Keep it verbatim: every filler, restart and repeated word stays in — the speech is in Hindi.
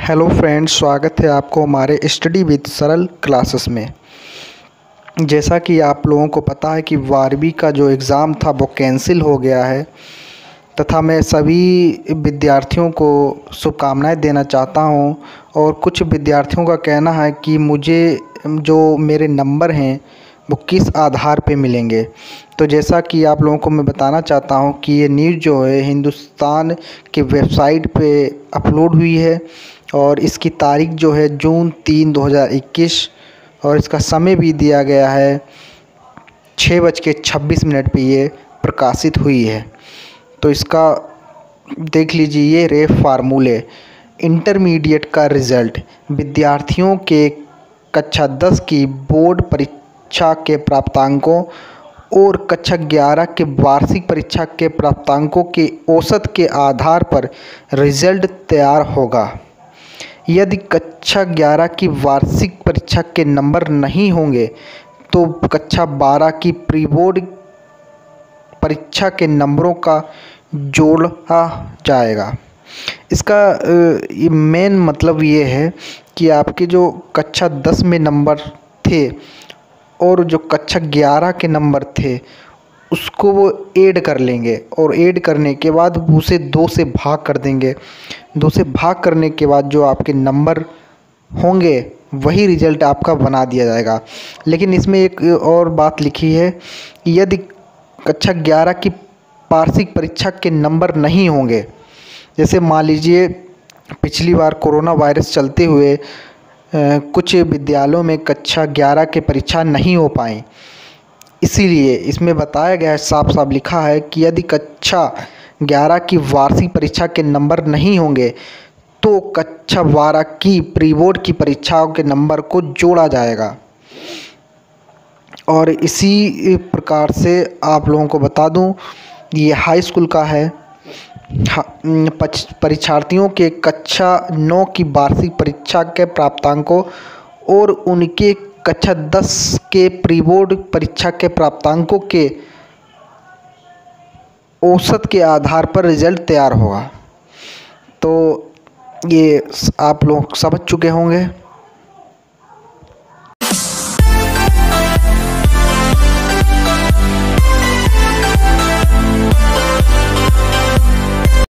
हेलो फ्रेंड्स, स्वागत है आपको हमारे स्टडी विद सरल क्लासेस में। जैसा कि आप लोगों को पता है कि बारहवीं का जो एग्ज़ाम था वो कैंसिल हो गया है तथा मैं सभी विद्यार्थियों को शुभकामनाएं देना चाहता हूं। और कुछ विद्यार्थियों का कहना है कि मुझे जो मेरे नंबर हैं वो किस आधार पे मिलेंगे। तो जैसा कि आप लोगों को मैं बताना चाहता हूं कि ये न्यूज़ जो है हिंदुस्तान की वेबसाइट पे अपलोड हुई है और इसकी तारीख जो है जून तीन दो हज़ार इक्कीस और इसका समय भी दिया गया है छः बज के छब्बीस मिनट पर ये प्रकाशित हुई है। तो इसका देख लीजिए, ये रे फार्मूले इंटरमीडिएट का रिज़ल्ट विद्यार्थियों के कक्षा दस की बोर्ड परीक्षा के प्राप्तांकों और कक्षा ग्यारह के वार्षिक परीक्षा के प्राप्तांकों के औसत के आधार पर रिज़ल्ट तैयार होगा। यदि कक्षा ग्यारह की वार्षिक परीक्षा के नंबर नहीं होंगे तो कक्षा बारह की प्री बोर्ड परीक्षा के नंबरों का जोड़ा जाएगा। इसका मेन मतलब ये है कि आपके जो कक्षा दस में नंबर थे और जो कक्षा ग्यारह के नंबर थे उसको वो ऐड कर लेंगे और ऐड करने के बाद उसे दो से भाग कर देंगे। दो से भाग करने के बाद जो आपके नंबर होंगे वही रिज़ल्ट आपका बना दिया जाएगा। लेकिन इसमें एक और बात लिखी है कि यदि कक्षा ग्यारह की वार्षिक परीक्षा के नंबर नहीं होंगे, जैसे मान लीजिए पिछली बार कोरोना वायरस चलते हुए आ, कुछ विद्यालयों में कक्षा ग्यारह के परीक्षा नहीं हो पाई, इसीलिए इसमें बताया गया है, साफ साफ लिखा है कि यदि कक्षा ग्यारह की वार्षिक परीक्षा के नंबर नहीं होंगे तो कक्षा बारह की प्री बोर्ड की परीक्षाओं के नंबर को जोड़ा जाएगा। और इसी प्रकार से आप लोगों को बता दूं, ये हाई स्कूल का है। परीक्षार्थियों के कक्षा नौ की वार्षिक परीक्षा के प्राप्तांकों और उनके कक्षा दस के प्री बोर्ड परीक्षा के प्राप्तांकों के औसत के आधार पर रिज़ल्ट तैयार होगा। तो ये आप लोग समझ चुके होंगे।